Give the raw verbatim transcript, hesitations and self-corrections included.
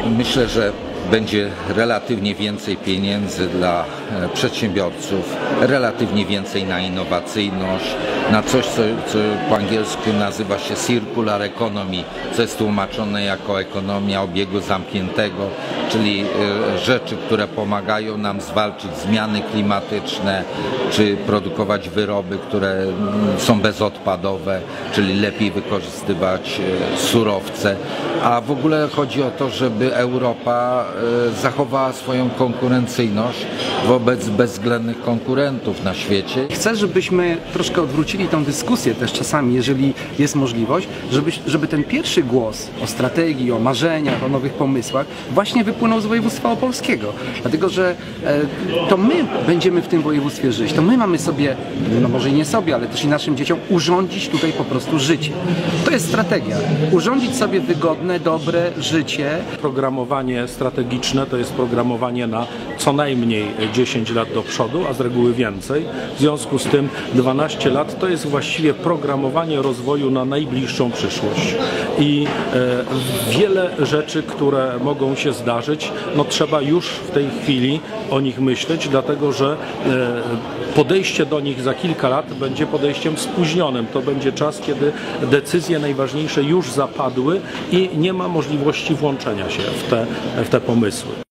Myślę, że będzie relatywnie więcej pieniędzy dla przedsiębiorców, relatywnie więcej na innowacyjność, na coś, co, co po angielsku nazywa się circular economy, co jest tłumaczone jako ekonomia obiegu zamkniętego, czyli rzeczy, które pomagają nam zwalczyć zmiany klimatyczne, czy produkować wyroby, które są bezodpadowe, czyli lepiej wykorzystywać surowce. A w ogóle chodzi o to, żeby Europa zachowała swoją konkurencyjność wobec bezwzględnych konkurentów na świecie. Chcę, żebyśmy troszkę odwrócili tę dyskusję też czasami, jeżeli jest możliwość, żeby, żeby ten pierwszy głos o strategii, o marzeniach, o nowych pomysłach właśnie wypłynął z województwa opolskiego. Dlatego, że e, to my będziemy w tym województwie żyć, to my mamy sobie, no może i nie sobie, ale też i naszym dzieciom urządzić tutaj po prostu życie. To jest strategia. Urządzić sobie wygodne, dobre życie. Programowanie strategiczne to jest programowanie na co najmniej dziesięć lat do przodu, a z reguły więcej. W związku z tym dwanaście lat to jest właściwie programowanie rozwoju na najbliższą przyszłość. I e, wiele rzeczy, które mogą się zdarzyć, no trzeba już w tej chwili o nich myśleć, dlatego że e, podejście do nich za kilka lat będzie podejściem spóźnionym. To będzie czas, kiedy decyzje najważniejsze już zapadły i nie ma możliwości włączenia się w te, w te pomysły.